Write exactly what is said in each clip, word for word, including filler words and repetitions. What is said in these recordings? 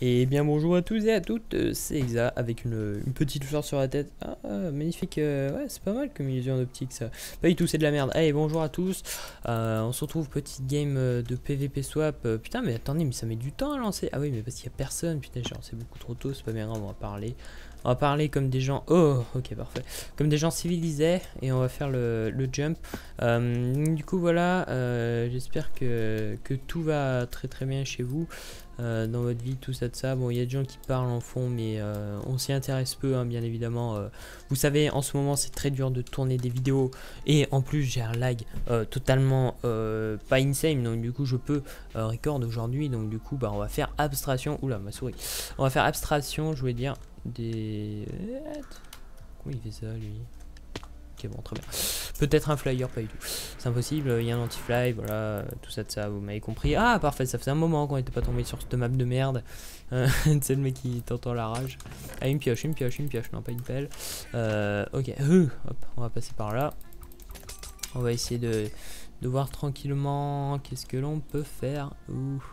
Et bien bonjour à tous et à toutes, euh, c'est Exa avec une, une petite fleur sur la tête. Ah, ah, magnifique, euh, ouais c'est pas mal comme illusion d'optique ça. Pas du tout, c'est de la merde. Allez bonjour à tous, euh, on se retrouve petite game euh, de P V P swap. Euh, putain mais attendez, mais ça met du temps à lancer. Ah oui mais parce qu'il y a personne, putain j'ai lancé beaucoup trop tôt, c'est pas bien grave, on va parler. On va parler comme des gens, oh ok parfait, comme des gens civilisés et on va faire le, le jump. Euh, du coup voilà, euh, j'espère que, que tout va très très bien chez vous. Euh, dans votre vie, tout ça de ça. Bon, il y a des gens qui parlent en fond, mais euh, on s'y intéresse peu, hein, bien évidemment. Euh, vous savez, en ce moment, c'est très dur de tourner des vidéos. Et en plus, j'ai un lag euh, totalement euh, pas insane. Donc, du coup, je peux euh, record aujourd'hui. Donc, du coup, bah, on va faire abstraction. Oula, ma souris. On va faire abstraction, je voulais dire, des. Comment il fait ça, lui? Ok, bon, très bien. Peut-être un flyer, pas du tout. C'est impossible, il y a un anti-fly, voilà, tout ça de ça, vous m'avez compris. Ah, parfait, ça faisait un moment qu'on n'était pas tombé sur cette map de merde. Euh, c'est le mec qui t'entend la rage. Ah, une pioche, une pioche, une pioche, non, pas une pelle. Euh, ok, euh, hop, on va passer par là. On va essayer de, de voir tranquillement qu'est-ce que l'on peut faire. Ouh.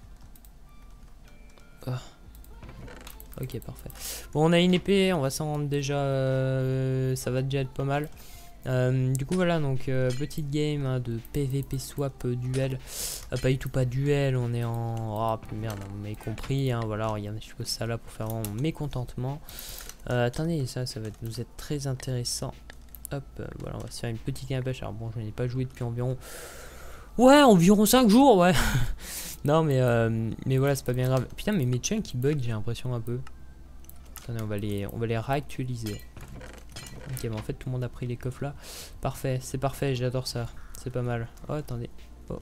Oh. Ok, parfait. Bon, on a une épée, on va s'en rendre déjà. Euh, ça va déjà être pas mal. Euh, du coup voilà, donc euh, petite game hein, de P V P swap euh, duel. Euh, pas du tout pas duel, on est en... Oh merde, vous m'avez compris, hein, voilà, regardez, je pose ça là pour faire mon mécontentement. Euh, attendez, ça, ça va être, nous être très intéressant. Hop, euh, voilà, on va se faire une petite game à pêche. Alors bon, je n'ai pas joué depuis environ... Ouais, environ cinq jours, ouais. Non mais, euh, mais voilà, c'est pas bien grave. Putain, mais mes chunks qui bug, j'ai l'impression un peu. Attendez, on va les, on va les réactualiser. Ok, bah en fait tout le monde a pris les coffres là. Parfait, c'est parfait, j'adore ça. C'est pas mal. Oh, attendez. Oh.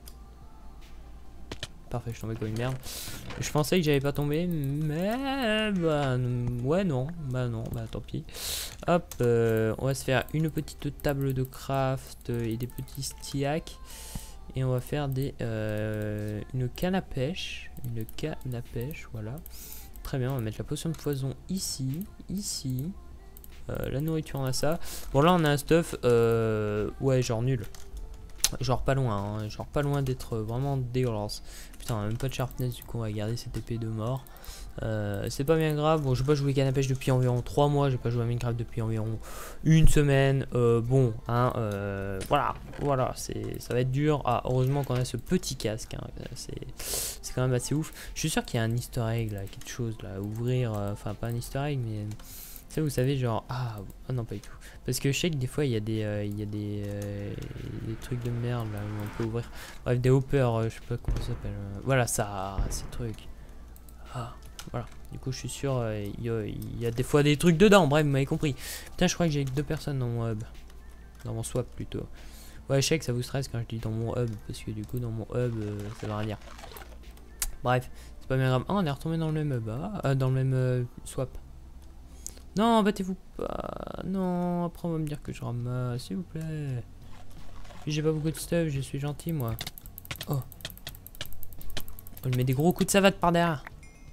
Parfait, je suis tombé comme une merde. Je pensais que j'allais pas tomber, mais bah ouais non, bah non, bah tant pis. Hop, euh, on va se faire une petite table de craft et des petits stiacks. Et on va faire des euh, une canne à pêche, une canne à pêche, voilà. Très bien, on va mettre la potion de poison ici, ici. Euh, la nourriture on a ça. Bon là on a un stuff euh, ouais genre nul. Genre pas loin hein. Genre pas loin d'être vraiment dégueulasse. Putain on a même pas de sharpness, du coup on va garder cette épée de mort. euh, C'est pas bien grave. Bon j'ai pas joué canne à pêche depuis environ trois mois. J'ai pas joué à Minecraft depuis environ une semaine. euh, Bon hein euh, voilà. Voilà c'est ça va être dur. Ah heureusement qu'on a ce petit casque hein. C'est quand même assez ouf. Je suis sûr qu'il y a un easter egg là. Quelque chose là à ouvrir. euh, Enfin pas un easter egg mais... Ça vous savez genre ah, ah non pas du tout parce que je sais que des fois il y a des euh, il y a des, euh, des trucs de merde là où on peut ouvrir, bref des hoppers euh, je sais pas comment ça s'appelle euh, voilà ça ces trucs ah voilà du coup je suis sûr euh, il euh, y, y a des fois des trucs dedans, bref vous m'avez compris. Putain je crois que j'ai deux personnes dans mon hub, dans mon swap plutôt. Ouais je sais que ça vous stresse quand je dis dans mon hub parce que du coup dans mon hub euh, ça va rien dire. Bref c'est pas bien grave. Ah on est retombé dans le même hub ah, euh, dans le même euh, swap. Non, battez-vous pas. Non, après on va me dire que je ramasse, s'il vous plaît. J'ai pas beaucoup de stuff, je suis gentil moi. Oh. On lui met des gros coups de savate par derrière.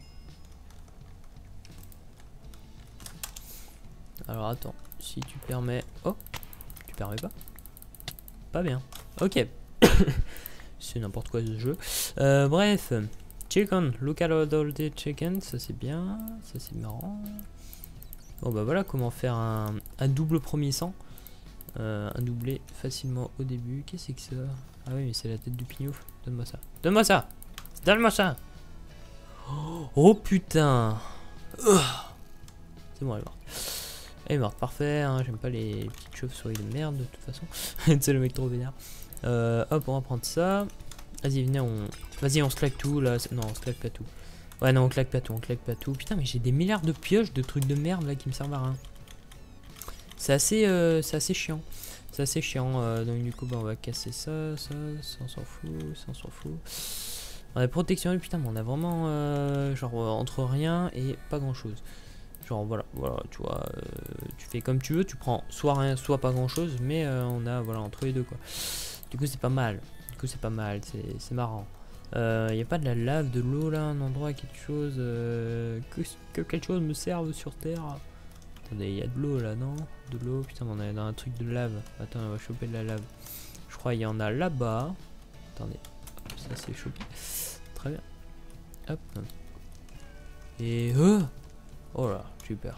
Alors attends, si tu permets... Oh, tu permets pas? Pas bien. Ok. C'est n'importe quoi ce jeu. Euh, bref. Chicken, look at all the chicken, ça c'est bien, ça c'est marrant. Bon bah voilà comment faire un, un double premier sang. Euh, un doublé facilement au début. Qu'est-ce que c'est que ça? Ah oui mais c'est la tête du pignouf. Donne-moi ça. Donne-moi ça. Donne-moi ça. Oh, oh putain. Oh. C'est bon elle est morte. Elle est morte, parfait. Hein, j'aime pas les petites chauves-souris de merde de toute façon. C'est le mec trop vénère. Euh, hop on va prendre ça. Vas-y venez on... Vas-y on se claque tout là. Non on se claque pas tout. Ouais non on claque pas tout, on claque pas tout. Putain mais j'ai des milliards de pioches de trucs de merde là qui me servent à rien. C'est assez, euh, c'est assez chiant. C'est assez chiant. Euh, donc du coup bah, on va casser ça, ça, ça on s'en fout, ça on s'en fout. On a protection, putain mais on a vraiment euh, genre euh, entre rien et pas grand chose. Genre voilà, voilà, tu vois, euh, tu fais comme tu veux, tu prends soit rien, soit pas grand chose, mais euh, on a voilà entre les deux quoi. Du coup c'est pas mal. Du coup c'est pas mal, c'est marrant. Il euh, n'y a pas de la lave, de l'eau là, un endroit, quelque chose euh, que, que quelque chose me serve sur terre. Attendez, il y a de l'eau là, non? De l'eau, putain, on est dans un truc de lave. Attends, on va choper de la lave. Je crois qu'il y en a là-bas. Attendez, hop, ça c'est chopé. Très bien. Hop. Et... Euh oh là, j'ai eu peur.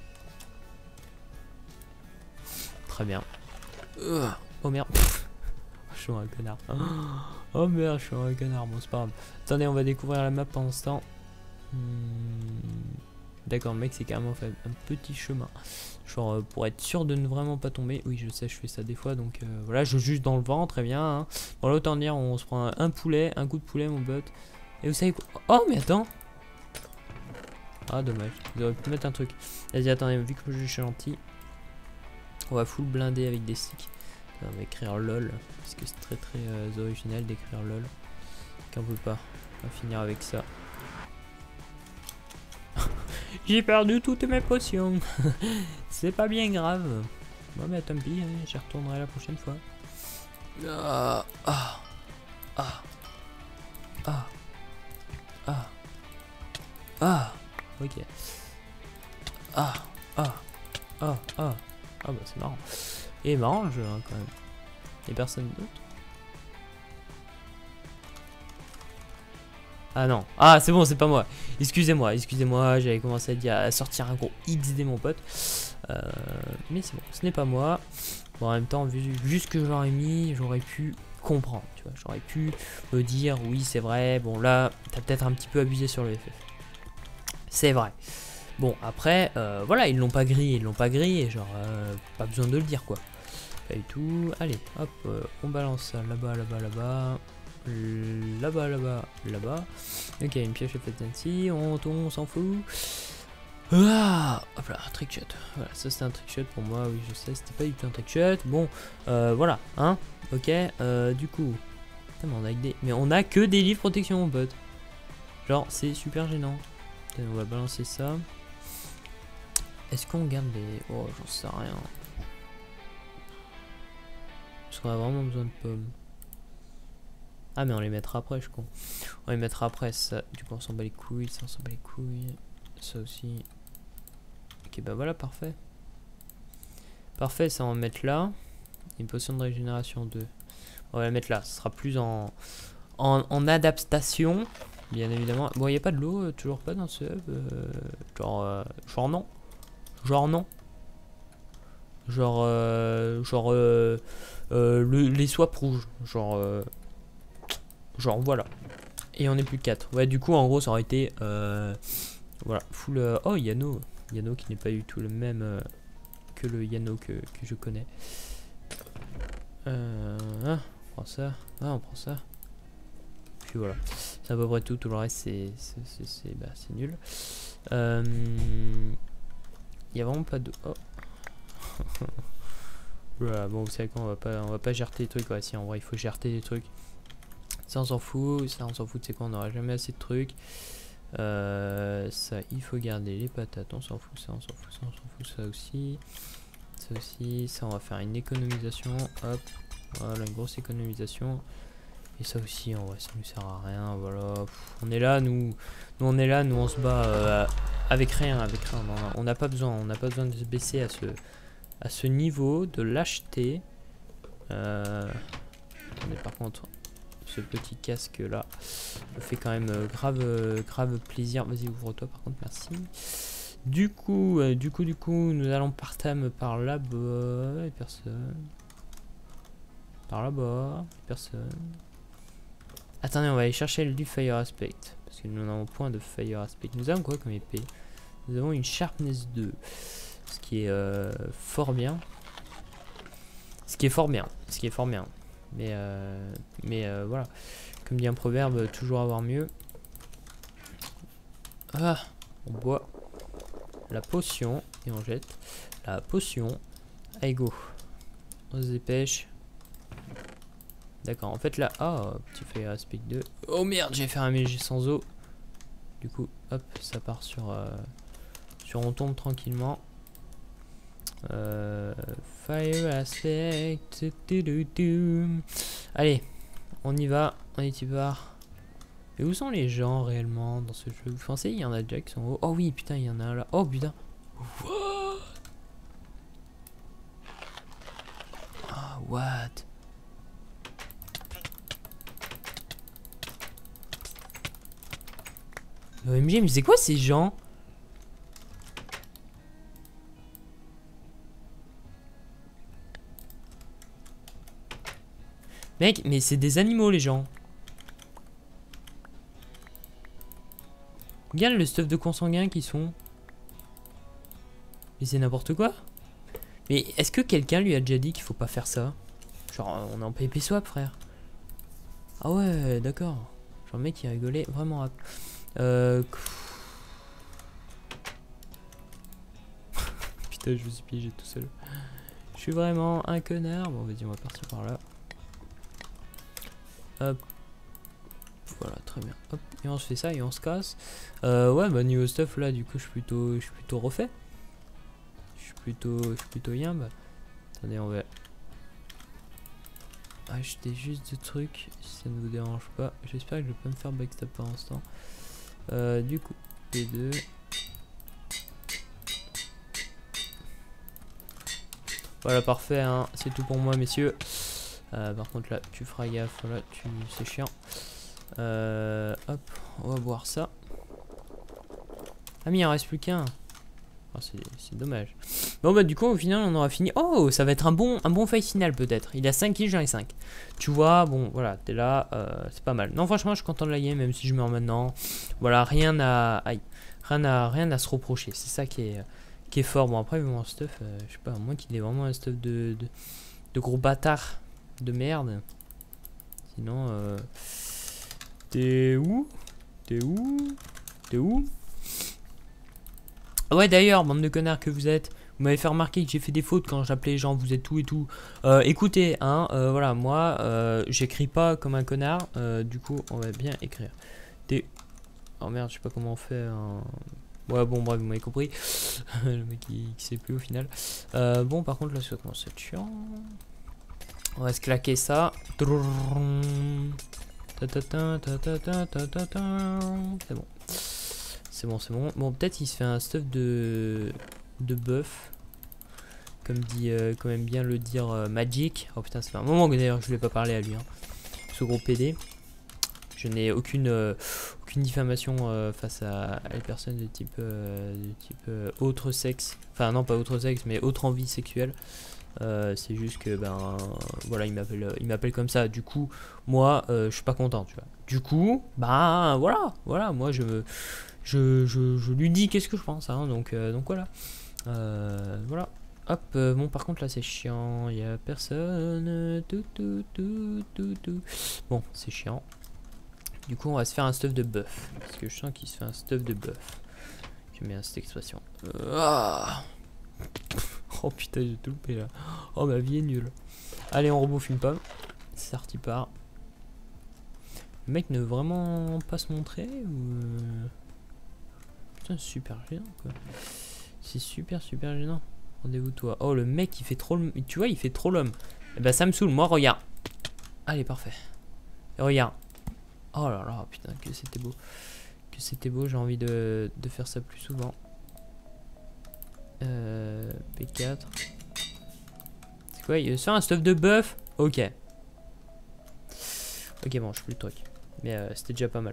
Très bien. Euh oh merde. Je suis un connard. Oh merde, je suis un connard. Bon, c'est pas grave. Attendez, on va découvrir la map pendant ce temps. Hmm. D'accord, le mec, c'est carrément fait un petit chemin. Genre, euh, pour être sûr de ne vraiment pas tomber. Oui, je sais, je fais ça des fois. Donc, euh, voilà, je juge dans le vent. Très bien. Hein. Bon, là, autant dire, on se prend un, un poulet, un coup de poulet, mon pote. Et vous savez quoi? Oh, mais attends. Ah, dommage. Ils auraient pu mettre un truc. Vas-y, attendez, vu que je suis gentil, on va full blinder avec des sticks. On va écrire LOL. Parce que c'est très très euh, original d'écrire LOL. Qu'on peut pas. On va finir avec ça. J'ai perdu toutes mes potions. C'est pas bien grave. Bon, mais tant pis, hein, j'y retournerai la prochaine fois. Ah, ah, ah, ah, ah, ah, ok. Ah, ah, ah, ah, ah, bah c'est marrant. Et marrant le jeu, hein, quand même. Et personne d'autre. Ah non. Ah c'est bon, c'est pas moi. Excusez-moi, excusez-moi, j'avais commencé à dire à sortir un gros X D mon pote. Euh, mais c'est bon, ce n'est pas moi. Bon, en même temps, vu, vu ce que j'aurais mis, j'aurais pu comprendre, tu vois. J'aurais pu me dire, oui, c'est vrai, bon là, t'as peut-être un petit peu abusé sur le F F. C'est vrai. Bon, après, euh, voilà, ils l'ont pas grillé, ils l'ont pas grillé, genre, euh, pas besoin de le dire, quoi. Pas du tout. Allez, hop, euh, on balance ça là-bas, là-bas, là-bas. Là-bas, là-bas, là-bas. Ok, une pioche faite ainsi, on, on s'en fout. Ah, hop là, trick shot. Voilà, ça c'était un trick shot pour moi, oui, je sais, c'était pas du tout un trick shot. Bon, euh, voilà, hein, ok, euh, du coup. Putain, mais on a des... mais on a que des livres protection, mon pote. Genre, c'est super gênant. Putain, on va balancer ça. Est-ce qu'on garde les. Oh, j'en sais rien. Parce qu'on a vraiment besoin de pommes. Ah mais on les mettra après je crois. On les mettra après ça. Du coup on s'en bat les couilles, ça on s'en bat les couilles. Ça aussi. Ok bah voilà parfait. Parfait ça on va mettre là. Une potion de régénération deux. On va la mettre là. Ce sera plus en, en, en adaptation. Bien évidemment. Bon il n'y a pas de l'eau, euh, toujours pas dans ce hub. Euh, genre, euh, genre non. Genre non. Genre euh, genre euh, euh, le, les swaps rouges. Genre euh, Genre voilà. Et on est plus que quatre. Ouais du coup en gros ça aurait été euh, voilà full euh, oh Yano. Yano qui n'est pas du tout le même euh, que le Yano que, que je connais. Euh, ah, on prend ça. Ah on prend ça. Puis voilà. C'est à peu près tout. Tout le reste c'est c'est bah, nul. Il euh, y a vraiment pas de. Oh. Voilà, bon vous savez quoi on va pas on va pas gérer des trucs. Ouais si en vrai il faut gérer des trucs. Ça on s'en fout, ça on s'en fout, c'est quoi, on n'aura jamais assez de trucs. Euh, ça il faut garder les patates, on s'en fout, ça on s'en fout, ça on s'en fout, ça aussi. Ça aussi, ça on va faire une économisation, hop, voilà une grosse économisation. Et ça aussi en vrai ça nous sert à rien, voilà. Pff, on est là, nous, nous on est là, nous on se bat euh, avec rien, avec rien. On n'a pas besoin, on n'a pas besoin de se baisser à ce, à ce niveau, de l'acheter. Euh, on est par contre... Ce petit casque là me fait quand même euh, grave euh, grave plaisir. Vas-y ouvre-toi par contre, merci. Du coup euh, du coup du coup nous allons partir par là-bas. Et personne. Par là-bas, personne. Attendez, on va aller chercher le du Fire Aspect parce que nous n'avons point de Fire Aspect. Nous avons quoi comme épée? Nous avons une Sharpness deux, ce qui est euh, fort bien. Ce qui est fort bien, ce qui est fort bien. Mais, euh, mais euh, voilà, comme dit un proverbe, toujours avoir mieux. Ah, on boit la potion et on jette la potion. Allez go, on se dépêche. D'accord, en fait là, ah, oh, petit fire aspect deux. Oh merde, j'ai fait un M G sans eau. Du coup, hop, ça part sur, euh, sur on tombe tranquillement. Euh, fire aspect. Allez, on y va, on est y part. Mais où sont les gens réellement dans ce jeu? Vous pensez il y en a déjà qui sont hauts? Oh oui, putain, il y en a un là. Oh putain. What? Ah, oh, what? O M G, mais c'est quoi ces gens? Mec, mais c'est des animaux les gens. Regarde le stuff de consanguin qui sont. Mais c'est n'importe quoi. Mais est-ce que quelqu'un lui a déjà dit qu'il faut pas faire ça? Genre on est en P P swap frère. Ah ouais d'accord. Genre le mec il rigolait vraiment rap. Euh... Putain je me suis piégé tout seul. Je suis vraiment un connard. Bon vas-y on va partir par là. Hop. Voilà très bien. Hop. Et on se fait ça et on se casse. Euh, ouais bah niveau stuff là du coup je suis plutôt je suis plutôt refait. Je suis plutôt je suis plutôt yimbe. Attendez on va acheter juste des trucs si ça ne vous dérange pas. J'espère que je vais pas me faire backstab pour l'instant. Euh, du coup les deux. Voilà parfait hein. C'est tout pour moi messieurs. Euh, par contre là tu feras gaffe. Voilà tu c'est chiant. Euh, hop on va voir ça. Ah mais il en reste plus qu'un. Oh, c'est dommage. Bon bah du coup au final on aura fini. Oh ça va être un bon un bon fight final peut-être. Il a cinq kills, j'en ai cinq. Tu vois bon voilà t'es là euh, c'est pas mal. Non franchement je suis content de la game même si je meurs maintenant. Voilà rien à aïe, rien à rien à se reprocher. C'est ça qui est qui est fort. Bon après mon stuff euh, je sais pas moi qu'il est vraiment un stuff de, de, de gros bâtard de merde. Sinon euh, t'es où T'es où T'es où Ouais d'ailleurs, bande de connards que vous êtes, vous m'avez fait remarquer que j'ai fait des fautes quand j'appelais les gens, vous êtes tout et tout. Euh, écoutez, hein, euh, voilà, moi, euh, j'écris pas comme un connard, euh, du coup, on va bien écrire. T'es... Oh merde, je sais pas comment on fait un... Ouais, bon, bref, vous m'avez compris. Le mec, il, il sait plus au final. Euh, bon, par contre, là, ça commence à être chiant. On va se claquer ça. C'est bon. C'est bon, c'est bon. Bon, peut-être il se fait un stuff de de buff. Comme dit, euh, quand même bien le dire euh, Magic. Oh putain, ça fait un moment que d'ailleurs je voulais pas parler à lui. Hein. Ce gros P D. Je n'ai aucune euh, aucune diffamation euh, face à, à les personnes de type euh, de type euh, autre sexe. Enfin non, pas autre sexe, mais autre envie sexuelle. Euh, c'est juste que ben voilà, il m'appelle il m'appelle comme ça. Du coup, moi, euh, je suis pas content, tu vois. Du coup, ben voilà, voilà, moi je me Je, je, je lui dis qu'est-ce que je pense, hein, donc, euh, donc voilà. Euh, voilà. Hop, euh, bon, par contre, là, c'est chiant. Il n'y a personne. Tout, tout, tout, tout, tout. Bon, c'est chiant. Du coup, on va se faire un stuff de buff. Parce que je sens qu'il se fait un stuff de buff. J'aime bien cette expression. Euh, ah oh putain, j'ai tout loupé là. Oh, ma vie est nulle. Allez, on rebouffe une pomme. C'est parti par. Le mec ne veut vraiment pas se montrer ou. Putain, super gênant quoi. C'est super super gênant. Rendez-vous toi. Oh le mec il fait trop le... Tu vois il fait trop l'homme. Et bah ça me saoule. Moi regarde. Allez parfait. Et regarde. Oh là là putain que c'était beau. Que c'était beau. J'ai envie de, de faire ça plus souvent. Euh, P quatre. C'est quoi? Il veut se faire un stuff de buff? Ok. Ok bon je fais plus le truc. Mais euh, c'était déjà pas mal.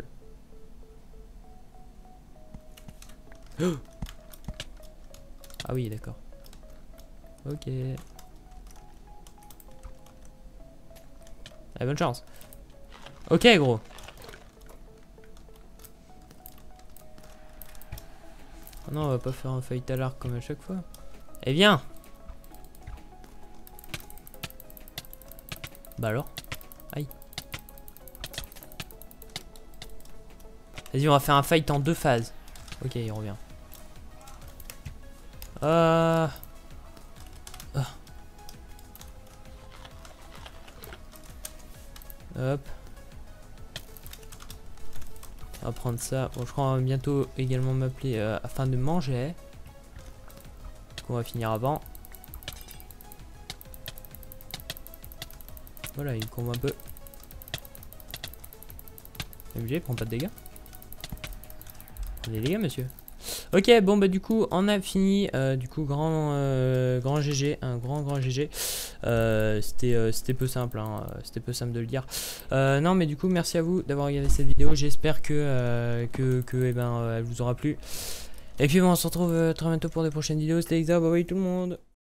Oh ah oui d'accord. Ok. Allez, bonne chance. Ok gros. Oh non on va pas faire un fight à l'arc comme à chaque fois. Eh viens. Bah alors. Aïe. Vas-y on va faire un fight en deux phases. Ok il revient. Euh... Ah. Hop. On va prendre ça. Bon, je crois qu'on va bientôt également m'appeler euh, afin de manger. On va finir avant. Voilà, il combat un peu. M G, prend pas de dégâts. Prenez des dégâts, monsieur. Ok, bon bah du coup on a fini, euh, du coup grand euh, grand G G, un grand grand G G. Euh, c'était euh, c'était peu simple, hein, c'était peu simple de le dire. Euh, non mais du coup merci à vous d'avoir regardé cette vidéo, j'espère que, euh, que, que eh ben, euh, elle vous aura plu. Et puis bon, on se retrouve euh, très bientôt pour de prochaines vidéos, c'était Exa, bye bye tout le monde.